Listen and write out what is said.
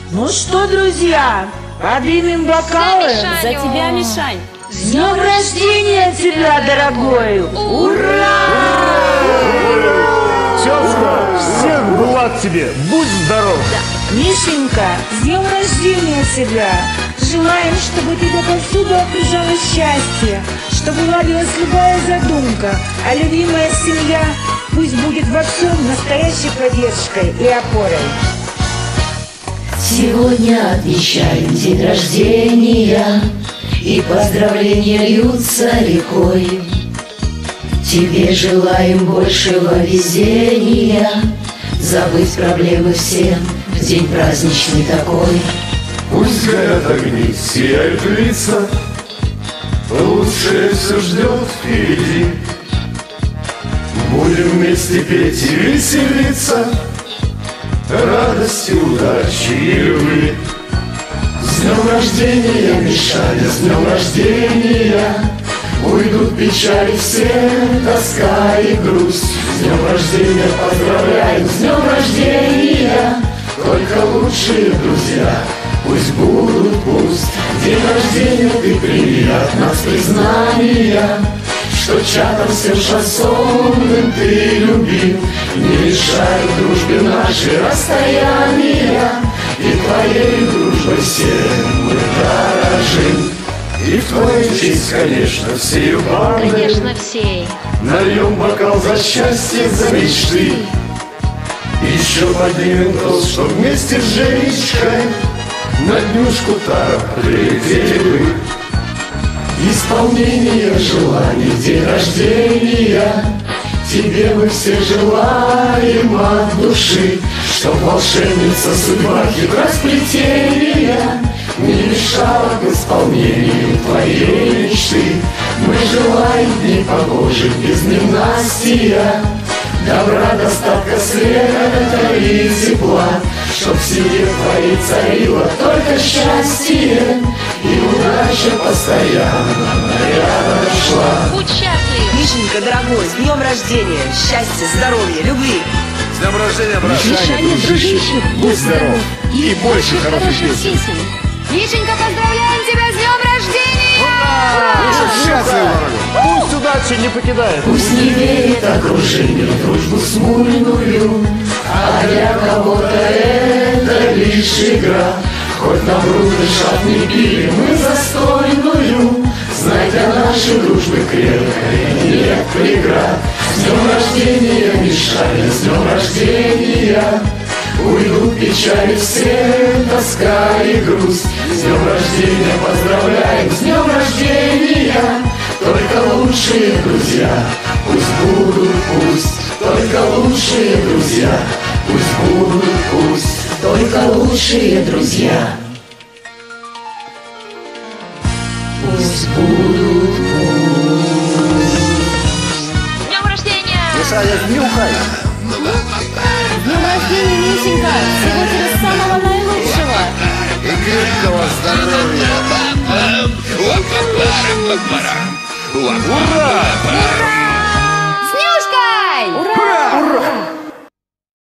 Ну что, друзья, поднимем бокалы? За тебя, Мишань! С днем рождения тебя, дорогой! Ура! Тезка, всех благ тебе! Будь здоров! Мишенька, с днем рождения тебя! Желаем, чтобы тебя повсюду окружало счастье, чтобы ладилась любая задумка, а любимая семья пусть будет во всем настоящей поддержкой и опорой. Сегодня отмечаем день рождения, и поздравления льются рекой. Тебе желаем большего везения, забыть проблемы все в день праздничный такой. Пусть горят огни, сияют лица, лучшее все ждет впереди. Будем вместе петь и веселиться, радости, удачи и любви. С днем рождения, Мишаня, с днем рождения! Уйдут печали все, тоска и грусть. С днем рождения поздравляем, с днем рождения! Только лучшие друзья пусть будут пусть. День рождения ты прими от нас признания, что чатом всем шансонным ты любим. Не мешают дружбе нашей расстояния, и твоей дружбой всем мы дорожим. И в твою честь, конечно, всею бандой, Конечно, всей. нальем бокал за счастье, за мечты. Еще поднимем тост, что вместе с Женечкой на днюшку так прилетели бы. Исполнение желаний, день рождения тебе мы все желаем от души, чтоб волшебница судьба хитросплетения не мешала к исполнению твоей мечты. Мы желаем дней погожих без ненастья, добра, достатка, света и тепла, чтоб в семье твоей царило только счастье, и удача постоянно рядом шла. Будь счастлив! Мишенька, дорогой, с днем рождения! Счастья, здоровья, любви! С днем рождения, брат! Мишаня, дружище, будь здоров! И больше хороших песен! Мишенька, поздравляем тебя с днем рождения! Миша, счастлив, дорогой! Пусть удача не покидает! Пусть не верит окружение в дружбу смульную, а для кого-то это лишь игра. Хоть на брудный шаг не били мы застойную, знай, для нашей дружбы крепкой нет преград. С днем рождения, Мишаня, с днем рождения! Уйдут печали все, тоска и грусть. С днем рождения поздравляем, с днем рождения! Только лучшие друзья пусть будут пусть, только лучшие друзья пусть будут пусть, только лучшие друзья пусть будут пусть. С днем рождения! Мишаня, нюхай! С днем рождения, Мишенька! Всего тебе самого наилучшего! И крепкого здоровья! Ура!